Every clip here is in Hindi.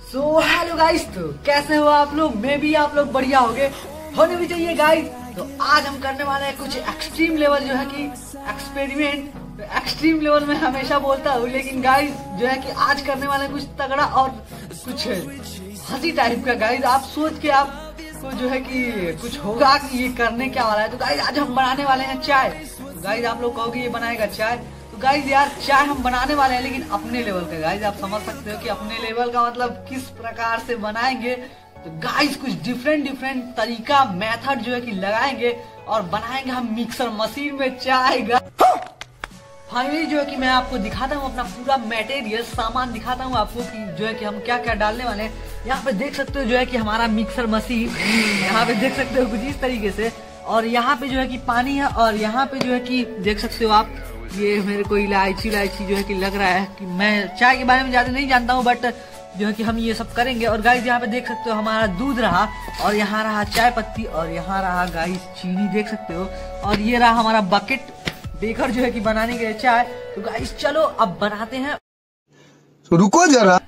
सो हेलो गाइस, तो कैसे हो आप लोग? मैं भी आप लोग बढ़िया होने भी चाहिए गाइस। तो आज हम करने वाले हैं कुछ एक्सट्रीम लेवल जो है कि एक्सपेरिमेंट। तो एक्सट्रीम लेवल में हमेशा बोलता हूँ, लेकिन गाइस जो है कि आज करने वाले हैं कुछ तगड़ा और कुछ हंसी टाइप का। गाइस आप सोच के आपको जो है कि कुछ होगा कि ये करने क्या वाला है। तो गाइस आज हम बनाने वाले हैं चाय। तो गाइस आप लोग कहोगे ये बनाएगा चाय, तो गाइस यार चाय हम बनाने वाले हैं लेकिन अपने लेवल का। गाइस आप समझ सकते हो कि अपने लेवल का मतलब किस प्रकार से बनाएंगे। तो गाइस कुछ डिफरेंट तरीका मेथड जो है कि लगाएंगे और बनाएंगे हम मिक्सर मशीन में चाय। फाइनली जो है कि मैं आपको दिखाता हूँ अपना पूरा मटेरियल सामान दिखाता हूँ आपको कि जो है कि हम क्या क्या डालने वाले हैं। यहाँ पे देख सकते हो जो है कि हमारा मिक्सर मशीन, यहाँ पे देख सकते हो कुछ इस तरीके से। और यहाँ पे जो है कि पानी है, और यहाँ पे जो है कि देख सकते हो आप, ये मेरे को इलायची जो है कि लग रहा है कि मैं चाय के बारे में ज्यादा नहीं जानता हूँ, बट जो है कि हम ये सब करेंगे। और गाइस यहाँ पे देख सकते हो हमारा दूध रहा, और यहाँ रहा चाय पत्ती, और यहाँ रहा गाइस चीनी देख सकते हो, और ये रहा हमारा बकेट बेकर जो है कि बनाने के लिए चाय। तो गाइस चलो अब बनाते हैं। तो रुको जरा,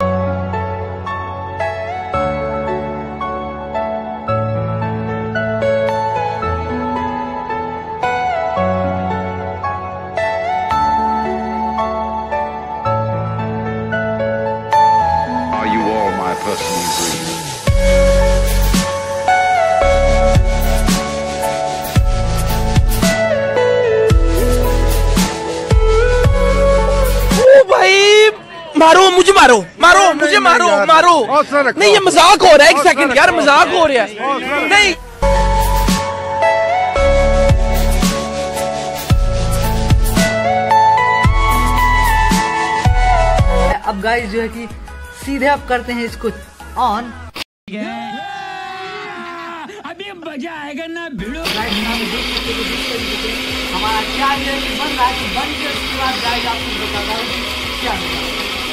मारो मुझे, मुझे मारो। नहीं ये मजाक हो रहा है, एक सेकंड यार, मजाक हो रहा है। नहीं अब गाइस जो है कि सीधे अब करते हैं इसको ऑन। अभी मजा आएगा ना भिड़ो। हमारा चाय जो है कि बन रहा है, तो बन के उसके बाद गाइस आपको बताता हूँ क्या होगा।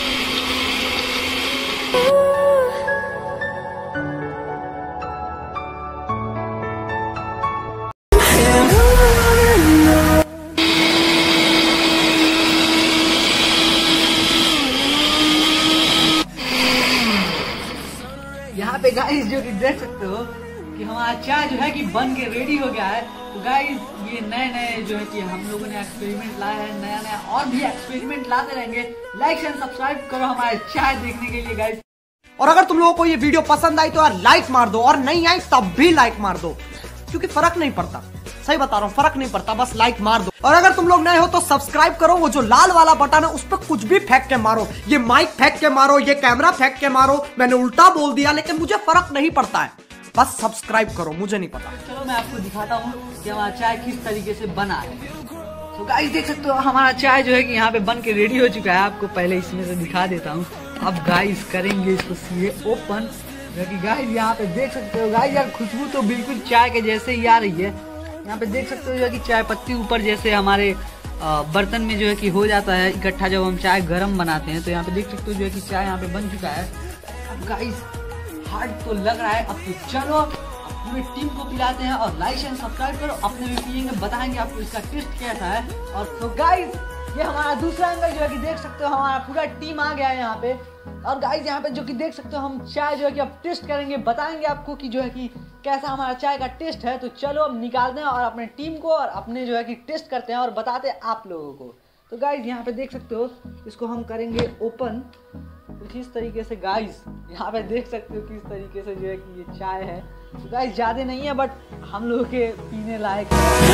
यहाँ पे गाइस जो कि देख सकते हो कि हमारा चाय जो है कि बन के रेडी हो गया है। तो गाइस ये नए जो है कि हम लोगों ने एक्सपेरिमेंट लाया है, नया और भी एक्सपेरिमेंट लाते रहेंगे। लाइक एंड सब्सक्राइब करो हमारे चाय देखने के लिए गाइस। और अगर तुम लोगों को ये वीडियो पसंद आई तो यार लाइक मार दो, और नहीं आई तब भी लाइक मार दो, क्योंकि फर्क नहीं पड़ता। सही बता रहा हूँ, फर्क नहीं पड़ता, बस लाइक मार दो। और अगर तुम लोग नए हो तो सब्सक्राइब करो, वो जो लाल वाला बटन है उस पर कुछ भी फेंक के मारो, ये माइक फेंक के मारो, ये कैमरा फेंक के मारो। मैंने उल्टा बोल दिया लेकिन मुझे फर्क नहीं पड़ता है, बस सब्सक्राइब करो, मुझे नहीं पता। चलो मैं आपको दिखाता हूँ कि हमारा चाय किस तरीके से बना है। तो गाइस देख सकते हो हमारा चाय जो है कि यहाँ पे बन के रेडी हो चुका है। आपको पहले इसमें से दिखा देता हूँ। अब गाइस करेंगे इसको सीधे ओपन। गाइस यहाँ पे देख सकते हो गाइस यार खुशबू तो बिल्कुल चाय के जैसे ही आ रही है। यहाँ पे देख सकते हो जो है कि चाय पत्ती ऊपर जैसे हमारे बर्तन में जो है कि हो जाता है इकट्ठा जब हम चाय गरम बनाते हैं। तो यहाँ पे देख सकते हो जो है कि चाय यहाँ पे बन चुका है। अब गाइस हार्ड तो लग रहा है। अब तो चलो पूरी टीम को पिलाते हैं, और लाइक एंड सब्सक्राइब करो। अपने भी पियेंगे, बताएंगे आपको इसका टेस्ट कैसा है। और तो गाइस ये हमारा दूसरा एंगल जो है कि देख सकते हो हमारा पूरा टीम आ गया है यहाँ पे। और गाइस यहाँ पे जो कि देख सकते हो हम चाय जो है कि अब टेस्ट करेंगे, बताएंगे आपको कि जो है कि कैसा हमारा चाय का टेस्ट है। तो चलो अब निकालते हैं और अपने टीम को और अपने जो है कि टेस्ट करते हैं और बताते हैं आप लोगों को। तो गाइस यहाँ पे देख सकते हो इसको हम करेंगे ओपन कुछ इस तरीके से। गाइस यहाँ पे देख सकते हो किस तरीके से जो है कि ये चाय है। तो गाइस ज्यादा नहीं है बट हम लोगों के पीने लायक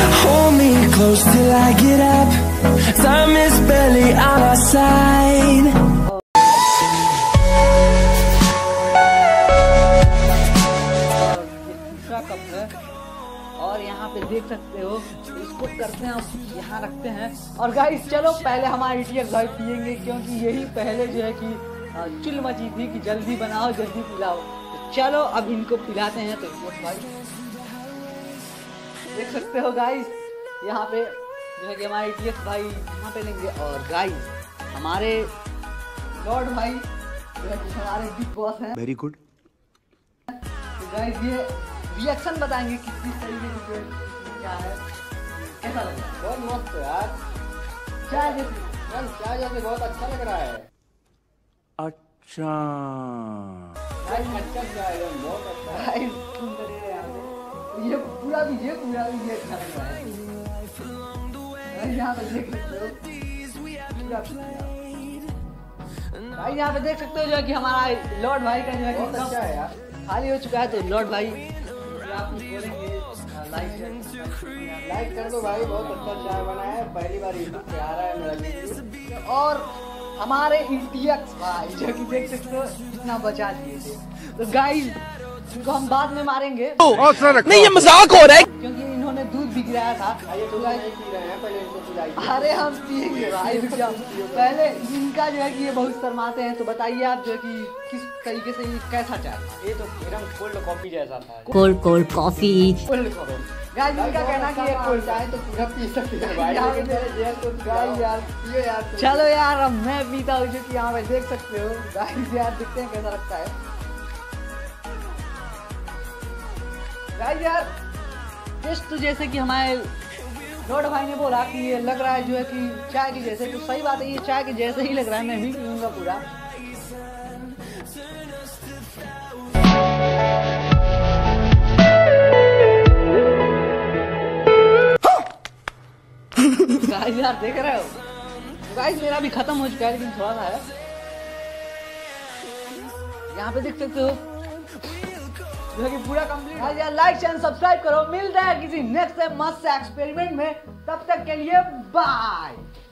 कप है। और यहाँ पे देख सकते हो इसको करते हैं, यहाँ रखते हैं। और गाइस चलो पहले हमारे इडियट भाई पियेंगे, क्योंकि यही पहले जो है कि चिल मची थी कि जल्दी बनाओ जल्दी पिलाओ। तो चलो अब इनको पिलाते हैं। तो भाई देख सकते हो गाइस यहाँ पे जो है कि हमारे इडियट भाई यहाँ पे लेंगे। और गाइस हमारे लॉर्ड भाई जो है कि हमारे बिग बॉस हैं। Very good. तो गाइस ये रिएक्शन बताएंगे कि किस तरीके से क्या है, कैसा लगा। बहुत मस्त यार, चाय जैसे चाय जैसे बहुत अच्छा लग रहा है। अच्छा ये पूरा भी अच्छा लग रहा है। यहाँ पे देख सकते हो भाई, यहाँ पे देख सकते हो जो है कि हमारा लॉर्ड भाई का जो है कि अच्छा है यार, खाली हो चुका है। तो लॉर्ड भाई आप बोलेंगे लाइक कर दो भाई, बहुत अच्छा चाय बना है, पहली बार यूट्यूब पे आ रहा है मेरा वीडियो। और हमारे ETX भाई जो कि देख सकते हो इतना बचा दिए थे। तो गाइस इनको हम बाद में मारेंगे, नहीं ये मजाक हो रहा है, क्योंकि इन्होंने दूध भी गिराया था। तो अरे हम पिएंगे भाई, रुक जाओ। पहले इनका जो है कि ये बहुत शर्माते हैं, तो बताइए आप जो है कि किस तरीके से ये कैसा चाय? ये तो एकदम कोल्ड कॉफी जैसा था। Cold coffee. गाइस इनका कहना कि ये कोल्ड चाय तो पूरा पी सकते हैं भाई, लेकिन मेरे जेल तो गाइस यार पियो यार। चलो यार अब मैं पीता हूँ, जो कि यहाँ पे देख सकते हो गाइस यार, देखते हैं कैसा लगता है गाइस यार। टेस्ट तो जैसे कि हमारे लॉर्ड भाई ने बोला कि ये लग रहा है जो है कि चाय के जैसे, तो सही बात है, ये चाय के जैसे ही लग रहा है। मैं भी पीऊंगा पूरा। गाइस यार देख रहे हो गाइस, मेरा भी खत्म हो चुका है, लेकिन थोड़ा सा है। यहाँ पे देख सकते हो जो है कि पूरा कंप्लीट। गाइस यार लाइक चैनल सब्सक्राइब करो। मिलता है किसी नेक्स्ट मस्त से एक्सपेरिमेंट में, तब तक के लिए बाय।